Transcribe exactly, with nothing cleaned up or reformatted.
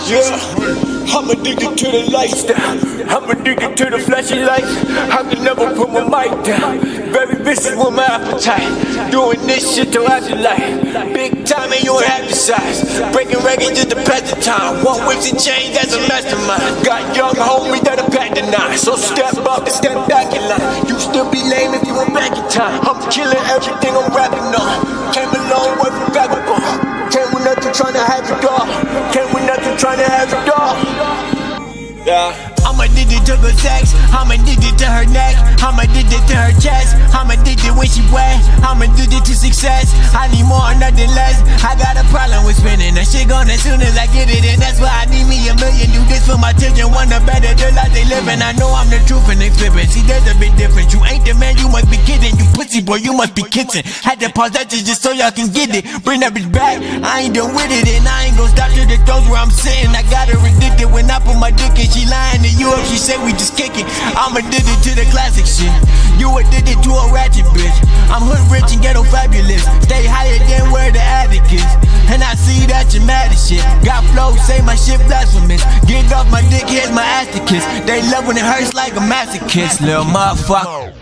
Yeah, I'm addicted to the lifestyle. I'm addicted to the flashy life. I can never put my mic down. Very vicious with my appetite. Doing this shit till after life. Big time and you ain't have the size. Breaking records just to pass the time. One whips and chains, that's a mastermind. Got young homies that'll pack the nine. So step up and step back in line. You still be lame if you went back in time. I'm killing everything I'm rapping on. Came a long way from vagabond. Came with nothing trying to have it all. Came with nothing trying to have it all. Yeah. I'm addicted to good sex, I'm addicted to her neck, I'm addicted to her chest, I'm addicted when she wet, I'm addicted to success, I need more, nothing less. I got a problem with spending that shit gone as soon as I get it, and that's why I need me a million. Do this for my children, want a better the life they living. I know I'm the truth and exhibit. See, there's a bit different. You ain't the man, you must be kidding. You pussy boy, you must be kissing. Had to pause that just so y'all can get it. Bring that bitch back, I ain't done with it, and I ain't gon' stop to the throats where I'm sitting. I got her addicted when I put my dick in. She lying to you if she say we just kick it. I'm addicted to the classic shit. You addicted to a ratchet bitch. I'm hood rich and ghetto fabulous. Stay higher than where the attic is. And I see that you're mad as shit. Got flow, say my shit blasphemous. Get off my dick, here's my ass to kiss. They love when it hurts like a masochist, little motherfucker.